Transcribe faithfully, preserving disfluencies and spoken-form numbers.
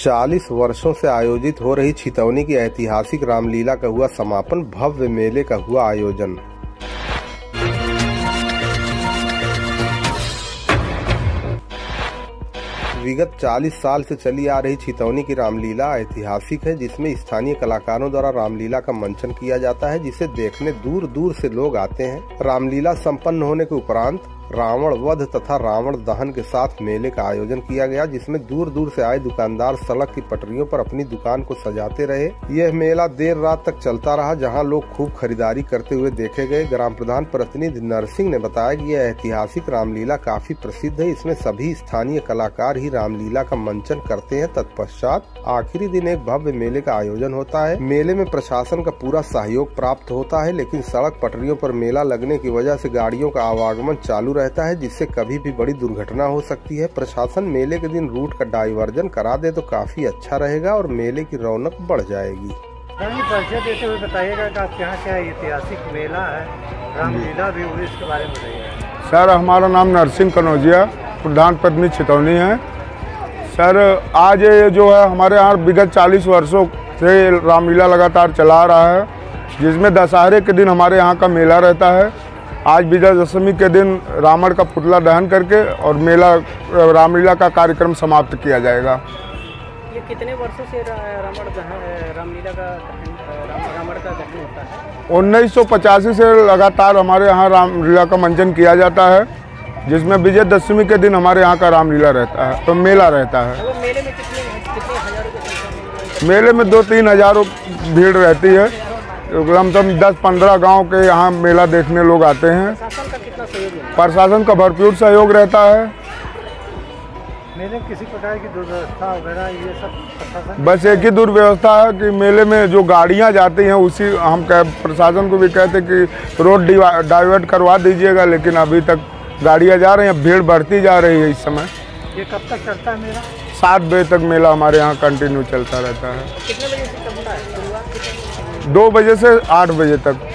चालीस वर्षों से आयोजित हो रही छितौनी की ऐतिहासिक रामलीला का हुआ समापन। भव्य मेले का हुआ आयोजन। विगत चालीस साल से चली आ रही छितौनी की रामलीला ऐतिहासिक है, जिसमें स्थानीय कलाकारों द्वारा रामलीला का मंचन किया जाता है, जिसे देखने दूर दूर से लोग आते हैं। रामलीला संपन्न होने के उपरांत रावण वध तथा रावण दहन के साथ मेले का आयोजन किया गया, जिसमें दूर दूर से आए दुकानदार सड़क की पटरियों पर अपनी दुकान को सजाते रहे। यह मेला देर रात तक चलता रहा, जहां लोग खूब खरीदारी करते हुए देखे गए। ग्राम प्रधान प्रतिनिधि नरसिंह ने बताया कि यह ऐतिहासिक रामलीला काफी प्रसिद्ध है। इसमें सभी स्थानीय कलाकार ही रामलीला का मंचन करते हैं। तत्पश्चात आखिरी दिन एक भव्य मेले का आयोजन होता है। मेले में प्रशासन का पूरा सहयोग प्राप्त होता है, लेकिन सड़क पटरियों पर मेला लगने की वजह से गाड़ियों का आवागमन चालू रहता है, जिससे कभी भी बड़ी दुर्घटना हो सकती है। प्रशासन मेले के दिन रूट का डाइवर्जन करा दे तो काफी अच्छा रहेगा और मेले की रौनक बढ़ जाएगी। परिचय देते हुए बताइएगा कि आपके यहाँ क्या ऐतिहासिक मेला है, रामलीला भी हुई, इसके बारे में बताइएगा। सर, हमारा नाम नरसिंह कनौजिया, प्रधान प्रतिनिधि छितौनी है। सर, आज ये जो है हमारे यहाँ विगत चालीस वर्षों से रामलीला लगातार चला रहा है, जिसमें दशहरे के दिन हमारे यहाँ का मेला रहता है। आज विजयदशमी के दिन रावण का पुतला दहन करके और मेला रामलीला का कार्यक्रम समाप्त किया जाएगा। ये कितने वर्षों से रावण दहन रामलीला का रावण का दहन होता है? उन्नीस सौ पचासी से लगातार हमारे यहाँ रामलीला का मंचन किया जाता है, जिसमें विजयदशमी के दिन हमारे यहाँ का रामलीला रहता है, तो मेला रहता है। तो मेले में कितने कितने हजारों की मेले में दो तीन हजारों भीड़ रहती है। लमसम दस पंद्रह गांव के यहाँ मेला देखने लोग आते हैं। प्रशासन का कितना सहयोग है? प्रशासन का भरपूर सहयोग रहता है। मेले में किसी प्रकार की दुर्व्यवस्था वगैरह ये सब प्रशासन? बस एक ही दुर्व्यवस्था है कि मेले में जो गाड़ियाँ जाती हैं, उसी हम कह प्रशासन को भी कहते कि रोड डाइवर्ट करवा दीजिएगा, लेकिन अभी तक गाड़ियाँ जा रही हैं, भीड़ बढ़ती जा रही है इस समय। ये कब तक चलता है मेला? सात बजे तक मेला हमारे यहाँ कंटिन्यू चलता रहता है। कितने बजे से चलता है? दो बजे से आठ बजे तक।